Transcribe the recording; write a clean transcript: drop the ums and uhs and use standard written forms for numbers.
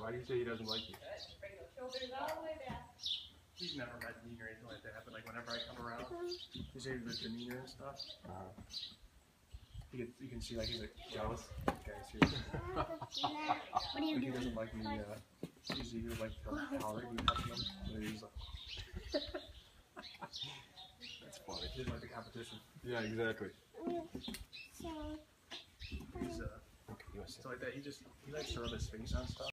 Why do you say he doesn't like you? Bring those shoulders all the way back. He's never met me or anything like that, but like whenever I come around, you see the demeanor and stuff. You can see like he's like jealous. Okay, seriously. What are you Like, he doing? doesn't like me. Usually he would like to tolerate me touching him. So he's like, That's funny. he doesn't like the competition. Yeah, exactly. So, He's Okay, you want to sit? so like that. He likes to rub his face on stuff.